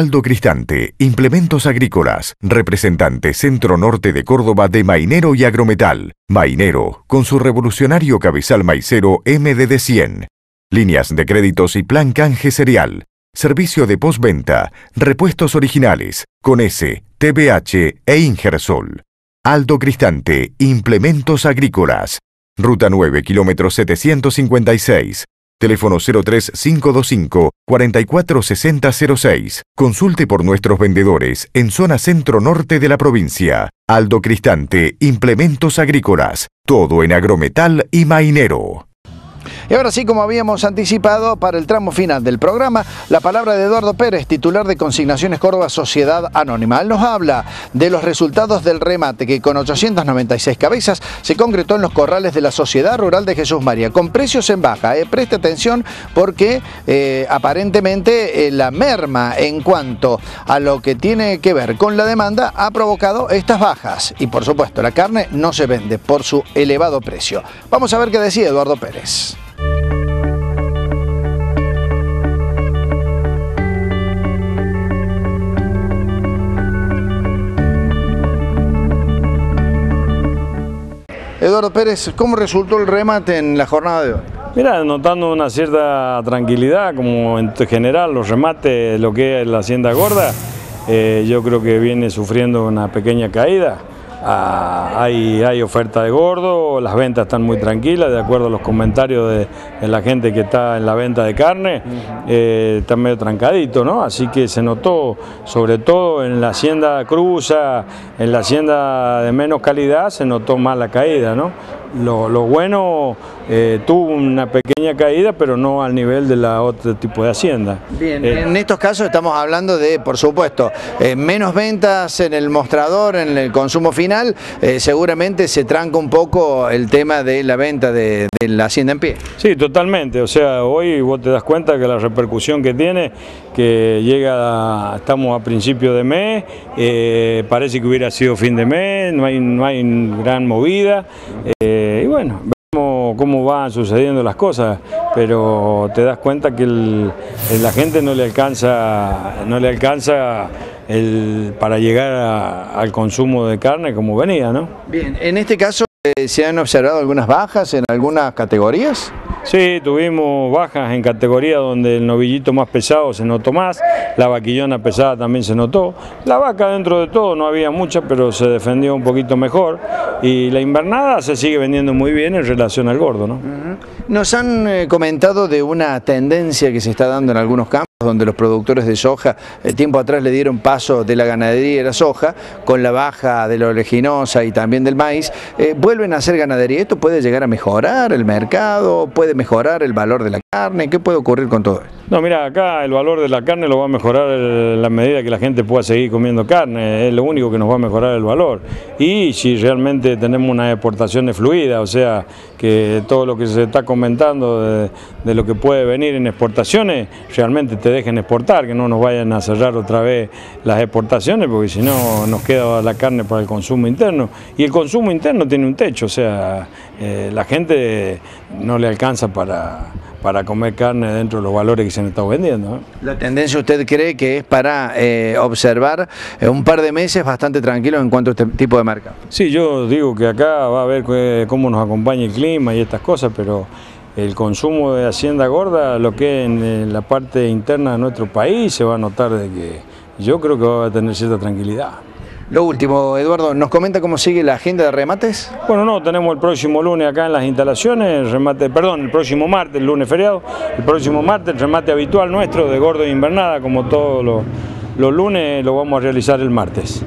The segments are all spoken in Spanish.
Aldo Cristante, Implementos Agrícolas, representante Centro Norte de Córdoba de Mainero y Agrometal. Mainero, con su revolucionario cabezal maicero MDD100. Líneas de créditos y plan canje cereal. Servicio de postventa, repuestos originales, con S, TBH e Ingersol. Aldo Cristante, Implementos Agrícolas. Ruta 9, kilómetro 756. Teléfono 03525 446006. Consulte por nuestros vendedores en zona centro-norte de la provincia. Aldo Cristante, Implementos Agrícolas. Todo en Agrometal y Mainero. Y ahora sí, como habíamos anticipado, para el tramo final del programa, la palabra de Eduardo Pérez, titular de Consignaciones Córdoba Sociedad Anónima. Él nos habla de los resultados del remate que con 896 cabezas se concretó en los corrales de la Sociedad Rural de Jesús María, con precios en baja. Preste atención porque aparentemente la merma en cuanto a lo que tiene que ver con la demanda ha provocado estas bajas. Y por supuesto, la carne no se vende por su elevado precio. Vamos a ver qué decía Eduardo Pérez. Eduardo Pérez, ¿cómo resultó el remate en la jornada de hoy? Mira, notando una cierta tranquilidad, como en general los remates, lo que es la hacienda gorda, yo creo que viene sufriendo una pequeña caída. Hay oferta de gordo, las ventas están muy tranquilas, de acuerdo a los comentarios de la gente que está en la venta de carne, está medio trancadito, ¿no? Así que se notó, sobre todo en la hacienda cruza, en la hacienda de menos calidad, se notó más la caída, ¿no? Lo bueno, tuvo una pequeña caída, pero no al nivel de la otro tipo de hacienda. Bien, en estos casos estamos hablando de, por supuesto, menos ventas en el mostrador, en el consumo final, seguramente se tranca un poco el tema de la venta de la hacienda en pie. Sí, totalmente, o sea, hoy vos te das cuenta que la repercusión que tiene, que estamos a principio de mes, parece que hubiera sido fin de mes, no hay gran movida, y bueno, vemos cómo van sucediendo las cosas, pero te das cuenta que la gente no le alcanza para llegar al consumo de carne como venía, ¿no? Bien, en este caso, ¿se han observado algunas bajas en algunas categorías? Sí, tuvimos bajas en categoría donde el novillito más pesado se notó más, la vaquillona pesada también se notó, la vaca dentro de todo no había mucha, pero se defendió un poquito mejor, y la invernada se sigue vendiendo muy bien en relación al gordo, ¿no? Nos han comentado de una tendencia que se está dando en algunos campos, donde los productores de soja, tiempo atrás le dieron paso de la ganadería y la soja, con la baja de la oleaginosa y también del maíz, vuelven a hacer ganadería. ¿Esto puede llegar a mejorar el mercado? ¿Puede mejorar el valor de la carne? ¿Qué puede ocurrir con todo esto? No, mira, acá el valor de la carne lo va a mejorar en la medida que la gente pueda seguir comiendo carne, es lo único que nos va a mejorar el valor. Y si realmente tenemos unas exportaciones fluidas, o sea, que todo lo que se está comentando de lo que puede venir en exportaciones, realmente te dejen exportar, que no nos vayan a cerrar otra vez las exportaciones, porque si no nos queda la carne para el consumo interno. Y el consumo interno tiene un techo, o sea, la gente no le alcanza para comer carne dentro de los valores que se han estado vendiendo, ¿no? ¿La tendencia usted cree que es para observar un par de meses bastante tranquilos en cuanto a este tipo de mercado? Sí, yo digo que acá va a ver cómo nos acompaña el clima y estas cosas, pero el consumo de hacienda gorda, lo que es en la parte interna de nuestro país, se va a notar de que yo creo que va a tener cierta tranquilidad. Lo último, Eduardo, ¿nos comenta cómo sigue la agenda de remates? Bueno, no, tenemos el próximo lunes acá en las instalaciones, el próximo martes, el lunes feriado, el próximo martes, el remate habitual nuestro de gordo e invernada, como todos los lunes, lo vamos a realizar el martes.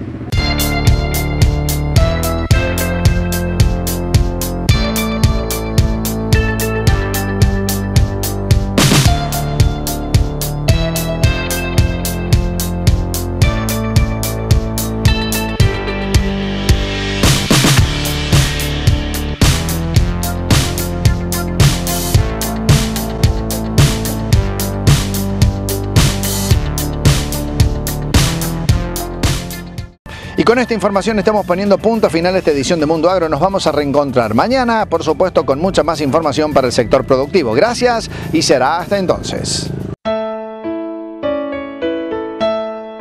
Y con esta información estamos poniendo punto final a esta edición de Mundo Agro. Nos vamos a reencontrar mañana, por supuesto, con mucha más información para el sector productivo. Gracias y será hasta entonces.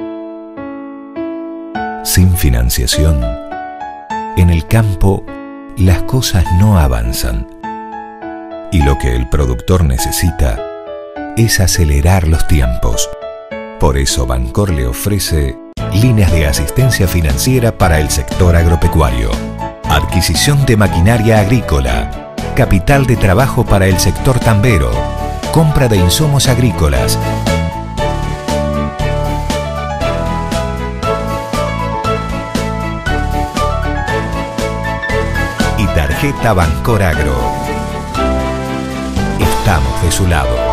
Sin financiación, en el campo las cosas no avanzan. Y lo que el productor necesita es acelerar los tiempos. Por eso Bancor le ofrece líneas de asistencia financiera para el sector agropecuario, adquisición de maquinaria agrícola, capital de trabajo para el sector tambero, compra de insumos agrícolas, y tarjeta Bancor Agro. Estamos de su lado.